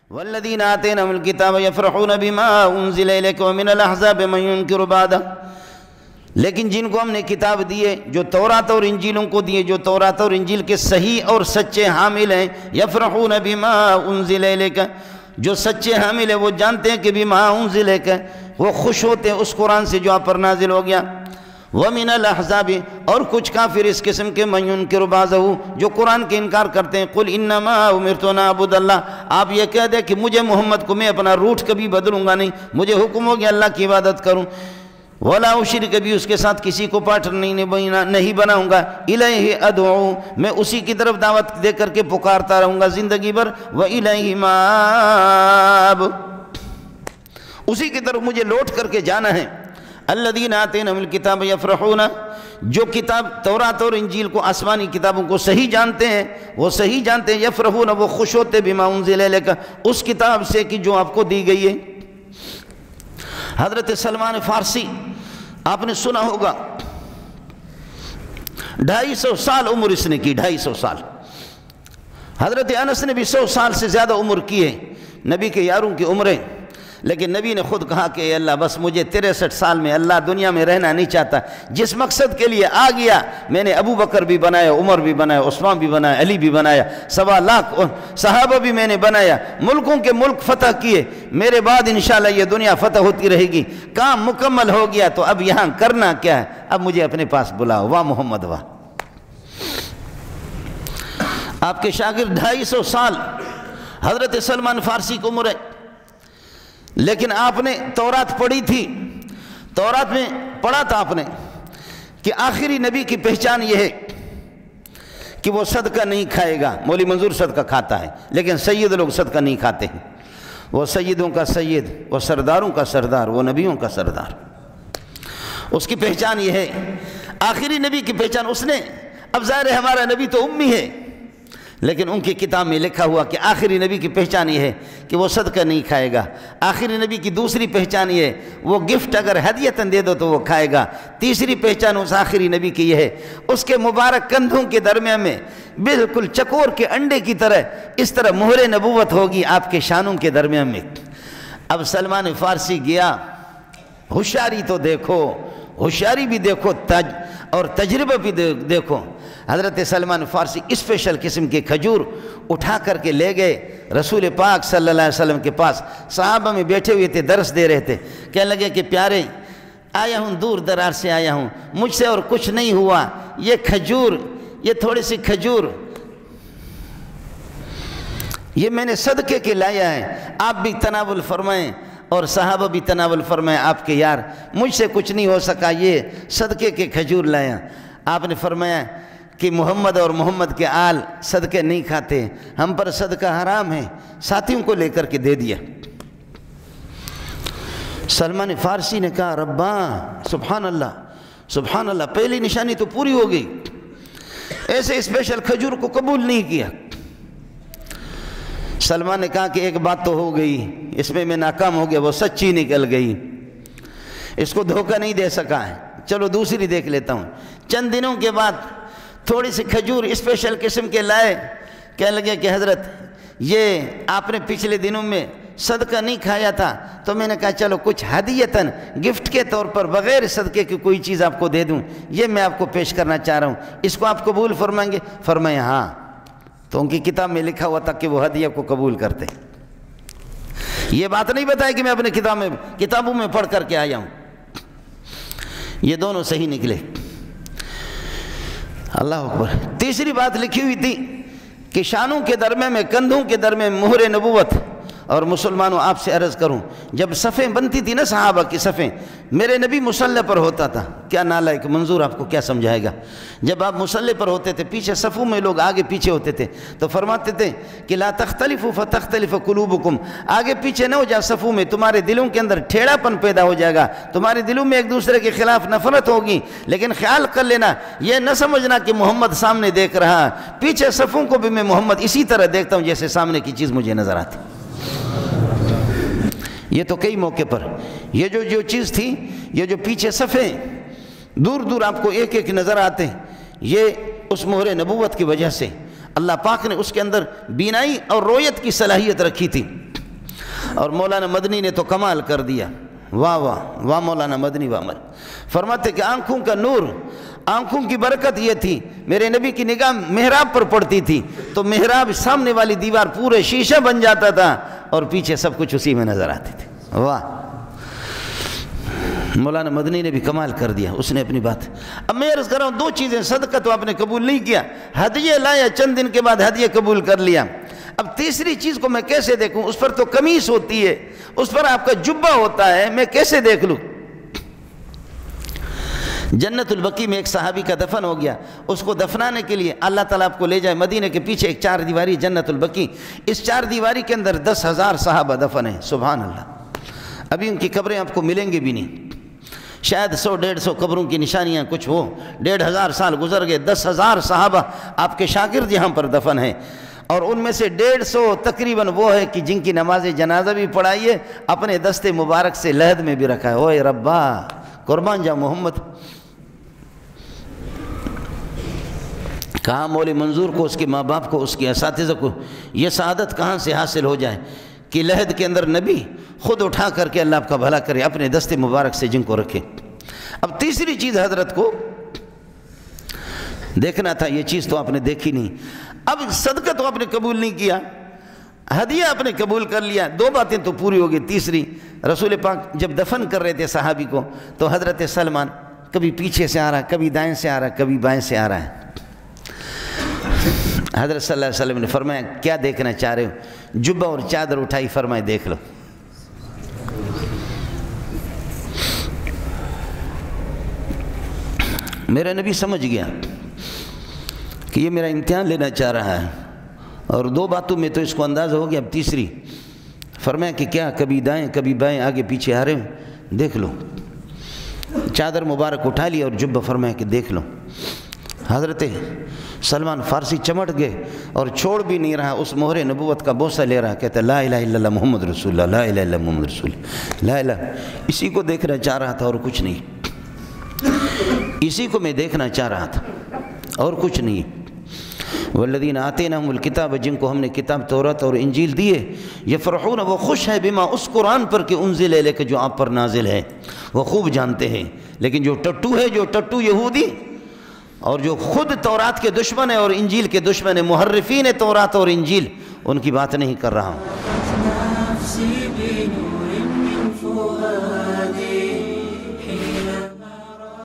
والذین آتیناہم الکتاب یفرحون بما انزل الیک ومن الاحزاب من ینکر بعدہ، لیکن جن کو ہم نے کتاب دیے، جو تورات اور انجیلوں کو دیے، جو تورات اور انجیل کے صحیح اور سچے حامل ہیں، یفرحون بما انزل الیک، جو سچے حامل ہیں وہ جانتے ہیں کہ بما انزل الیک، وہ خوش ہوتے ہیں اس قرآن سے جو آپ پر نازل ہو گیا۔ وَمِنَ الْأَحْزَابِ، اور کچھ کافر اس قسم کے مَن يُنْكِرُ بَعْضَهُ، جو قرآن کے انکار کرتے ہیں۔ قُلْ إِنَّمَا أُمِرْتُ أَنْ أَعْبُدَ اللَّهَ، آپ یہ کہہ دیں کہ مجھے محمد کو میں اپنا روٹ کبھی بدلوں گا نہیں، مجھے حکم ہو گیا اللہ کی عبادت کروں۔ وَلَا أُشْرِكَ بِهِ، اس کے ساتھ کسی کو پارٹنر نہیں بناؤں گا۔ إِلَيْهِ أَدْعُو، میں اسی کی طرف دعوت دے کر کے پکارتا رہوں گا زندگی بھر۔ وَإِلَيْهِ مَآبُ، اسی کی طرف مجھے لوٹ کر کے جانا ہے۔ الذین آتیناہم الکتاب یفرحون، جو کتاب تورات اور انجیل کو، آسمانی کتابوں کو صحیح جانتے ہیں، وہ صحیح جانتے ہیں، یفرحون، وہ خوش ہوتے بما انزل الیک، اس کتاب سے کہ جو آپ کو دی گئی ہے۔ حضرت سلمان فارسی آپ نے سنا ہوگا، 250 سال عمر اس نے کی، 250 سال۔ حضرت انس نے بھی 100 سال سے زیادہ عمر کی ہے، نبی کے یاروں کی عمریں، لیکن نبی نے خود کہا کہ اے اللہ بس مجھے 63 سال میں اللہ دنیا میں رہنا نہیں چاہتا، جس مقصد کے لیے آ گیا میں نے ابو بکر بھی بنایا، عمر بھی بنایا، عثمان بھی بنایا، علی بھی بنایا، 1.25 لاکھ صحابہ بھی میں نے بنایا، ملکوں کے ملک فتح کیے، میرے بعد انشاءاللہ یہ دنیا فتح ہوتی رہے گی، کام مکمل ہو گیا، تو اب یہاں کرنا کیا ہے، اب مجھے اپنے پاس بلاؤ، واہ محمد واہ۔ آپ کے شاگرد 250 سال حضرت سلمان فارسی کی عمر ہے، لیکن آپ نے تورات پڑھی تھی، تورات میں پڑھا تھا آپ نے کہ آخری نبی کی پہچان یہ ہے کہ وہ صدقہ نہیں کھائے گا۔ مولوی منظور صدقہ کھاتا ہے، لیکن سید لوگ صدقہ نہیں کھاتے ہیں، وہ سیدوں کا سید، وہ سرداروں کا سردار، وہ نبیوں کا سردار، اس کی پہچان یہ ہے، آخری نبی کی پہچان اس نے۔ اب ظاہر ہے ہمارا نبی تو امی ہے، لیکن ان کی کتاب میں لکھا ہوا کہ آخری نبی کی پہچان یہ ہے کہ وہ صدقہ نہیں کھائے گا۔ آخری نبی کی دوسری پہچان یہ ہے، وہ گفٹ اگر ہدیتاً دے دو تو وہ کھائے گا۔ تیسری پہچان اس آخری نبی کی یہ ہے، اس کے مبارک کندھوں کے درمیان میں بالکل چکور کے انڈے کی طرح اس طرح مہر نبوت ہوگی آپ کے شانوں کے درمیان میں۔ اب سلمان فارسی گیا، ہوشیاری تو دیکھو، ہوشیاری بھی دیکھو اور تجربہ بھی دیکھو۔ حضرت سلمان فارسی اسپیشل قسم کے کھجور اٹھا کر کے لے گئے رسول پاک صلی اللہ علیہ وسلم کے پاس، صحابہ میں بیٹھے ہوئے تھے، درس دے رہے تھے، کہنے لگے کہ پیارے آیا ہوں، دور دراز سے آیا ہوں، مجھ سے اور کچھ نہیں ہوا، یہ کھجور، یہ تھوڑی سی کھجور یہ میں نے صدقے کے لایا ہے، آپ بھی تناول فرمائیں اور صحابہ بھی تناول فرمائیں، آپ کے یار مجھ سے کچھ نہیں ہو سکا، یہ صدقے کے کھجور لایا۔ آپ نے فرمایا کہ محمد اور محمد کے آل صدقے نہیں کھاتے، ہم پر صدقہ حرام ہے، ساتھیوں کو لے کر کے دے دیا۔ سلمان فارسی نے کہا ربا سبحان اللہ سبحان اللہ، پہلی نشانی تو پوری ہو گئی، ایسے اسپیشل کھجور کو قبول نہیں کیا۔ سلمان نے کہا کہ ایک بات تو ہو گئی، اس میں ناکام ہو گیا، وہ سچی نکل گئی، اس کو دھوکہ نہیں دے سکا ہے، چلو دوسری دیکھ لیتا ہوں۔ چند دنوں کے بعد تھوڑی سی کھجور اسپیشل قسم کے لائے، کہنے لگے کہ حضرت یہ آپ نے پچھلے دنوں میں صدقہ نہیں کھایا تھا، تو میں نے کہا چلو کچھ ہدیتاً گفٹ کے طور پر بغیر صدقے کی کوئی چیز آپ کو دے دوں، یہ میں آپ کو پیش کرنا چاہ رہا ہوں، اس کو آپ قبول فرمائیں گے؟ فرمائے ہاں۔ تو ان کی کتاب میں لکھا ہوا تھا کہ وہ ہدیہ کو قبول کرتے۔ یہ بات نہیں بتائی کہ میں اپنے کتابوں میں پڑھ کر کے آیا ہوں، یہ دونوں صحیح نکلے۔ اللہ اکبر۔ تیسری بات لکھی ہوئی تھی کہ شانوں کے درمیان میں، کندھوں کے درمیان مہر نبوت۔ اور مسلمانوں آپ سے عرض کروں، جب صفیں بنتی تھی نا صحابہ کی صفیں، میرے نبی مصلی پر ہوتا تھا، کیا نالائق منظور آپ کو کیا سمجھائے گا، جب آپ مصلی پر ہوتے تھے پیچھے صفوں میں لوگ آگے پیچھے ہوتے تھے تو فرماتے تھے کہ لا تختلفوا فتختلف قلوبکم، آگے پیچھے نہ ہو جا صفوں میں، تمہارے دلوں کے اندر ٹھیڑا پن پیدا ہو جائے گا، تمہارے دلوں میں ایک دوسرے کے خلاف نفرت ہوگی، لیکن خیال کر لینا، یہ نہ سمجھنا کہ محمد سامنے دیکھ رہا، پیچھے صفوں کو بھی میں محمد اسی طرح دیکھتا ہوں جیسے سامنے کی چیز مجھے نظر آتی۔ یہ تو کئی موقع پر یہ جو چیز تھی، یہ جو پیچھے صفیں دور دور آپ کو ایک ایک نظر آتے ہیں، یہ اس مہر نبوت کی وجہ سے اللہ پاک نے اس کے اندر بینائی اور رویت کی صلاحیت رکھی تھی۔ اور مولانا مدنی نے تو کمال کر دیا، واہ واہ واہ مولانا مدنی واہ۔ فرماتے کہ آنکھوں کا نور، آنکھوں کی برکت یہ تھی، میرے نبی کی نگاہ محراب پر پڑتی تھی تو محراب سامنے والی دیوار پورے شیشہ بن جاتا تھا اور پیچھے سب کچھ اسی میں نظر آتی تھی، واہ۔ مولانا مدنی نے بھی کمال کر دیا، اس نے اپنی بات۔ اب میں عرض کر رہا ہوں دو چیزیں، صدقہ تو آپ نے قبول نہیں کیا، ہدیہ لایا چند دن کے بعد ہدیہ قبول کر لیا، اب تیسری چیز کو میں کیسے دیکھوں؟ اس پر تو قمیص ہوتی ہے، اس پر آپ کا جبہ ہوتا ہے، میں کیسے دیکھ لوں؟ جنت البقیع میں ایک صحابی کا دفن ہو گیا، اس کو دفنانے کے لیے اللہ تعالیٰ آپ کو لے جائے مدینہ کے پیچھے ایک 4 دیواری جنت البقیع، اس 4 دیواری کے اندر 10,000 صحابہ دفن ہیں، سبحان اللہ۔ ابھی ان کی قبریں آپ کو ملیں گی بھی نہیں، شاید 100-150 قبروں کی نشانیاں کچھ ہو، 1,500 سال گزر گئے، 10,000 صحابہ آپ کے شاگرد یہاں پر دفن ہیں، اور ان میں سے 150 تقریباً وہ ہے کہ جن کی نماز جنازہ بھی پڑھائی ہے، اپنے دست مبارک سے لحد میں بھی رکھا ہے، اوے ربا قربان جا محمد۔ کہاں مولی منظور کو، اس کے ماں باپ کو، اس کے اساتذہ کو یہ سعادت کہاں سے حاصل ہو جائے کہ لحد کے اندر نبی خود اٹھا کر کے اللہ آپ کا بھلا کرے، اپنے دست مبارک سے جن کو رکھے۔ اب تیسری چیز حضرت کو دیکھنا تھا، یہ چیز تو آپ نے دیکھی نہیں۔ اب صدقہ تو آپ نے قبول نہیں کیا، ہدیہ آپ نے قبول کر لیا، 2 باتیں تو پوری ہو گئی۔ تیسری، رسول پاک جب دفن کر رہے تھے صحابی کو تو حضرت سلمان کبھی پیچھے سے آ رہا ہے، کبھی دائیں سے آ رہا ہے، کبھی بائیں سے آ رہا ہے۔ حضرت صلی اللہ علیہ وسلم نے فرمایا کیا دیکھنا چاہ رہے ہو؟ جبہ اور چادر اٹھائی، فرمائے دیکھ لو۔ میرا نبی سمجھ گیا کہ یہ میرا امتحان لینا چاہ رہا ہے، اور 2 باتوں میں تو اس کو اندازہ ہو گیا، اب تیسری فرمایا کہ کیا کبھی دائیں کبھی بائیں آگے پیچھے آ رہے ہو، دیکھ لو۔ چادر مبارک اٹھا لی اور جبہ، فرمایا کہ دیکھ لو۔ حضرت سلمان فارسی چمٹ گئے اور چھوڑ بھی نہیں رہا، اس مہر نبوت کا بوسہ لے رہا، کہتا لا الہ الا اللہ محمد رسول اللہ، لا الہ الا اللہ محمد رسول اللہ، لا الہ، اسی کو دیکھنا چاہ رہا تھا اور کچھ نہیں، اسی کو میں دیکھنا چاہ رہا تھا اور کچھ نہیں۔ والذین آتیناہم الکتاب، جن کو ہم نے کتاب تورات اور انجیل دیے، یفرحون، وہ خوش ہے، بما، اس قرآن پر کہ انزل الیک، جو آپ پر نازل ہے، وہ خوب جانتے ہیں۔ لیکن جو ٹٹو ہے، جو ٹٹو یہودی اور جو خود تورات کے دشمن ہے اور انجیل کے دشمن ہے، محرفین تورات اور انجیل، ان کی بات نہیں کر رہا ہوں۔